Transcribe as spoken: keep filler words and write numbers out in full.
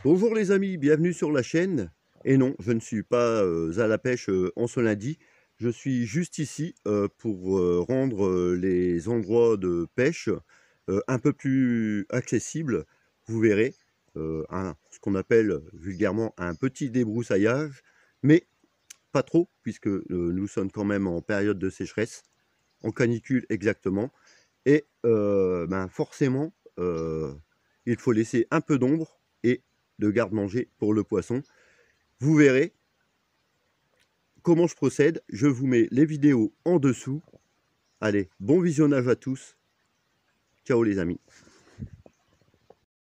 Bonjour les amis, bienvenue sur la chaîne. Et non, je ne suis pas euh, à la pêche euh, en ce lundi. Je suis juste ici euh, pour euh, rendre euh, les endroits de pêche euh, un peu plus accessibles. Vous verrez, euh, un- ce qu'on appelle vulgairement un petit débroussaillage, mais pas trop, puisque euh, nous sommes quand même en période de sécheresse, en canicule exactement. Et euh, ben forcément, euh, il faut laisser un peu d'ombre et de garde-manger pour le poisson. Vous verrez comment je procède. Je vous mets les vidéos en dessous. Allez, bon visionnage à tous. Ciao les amis.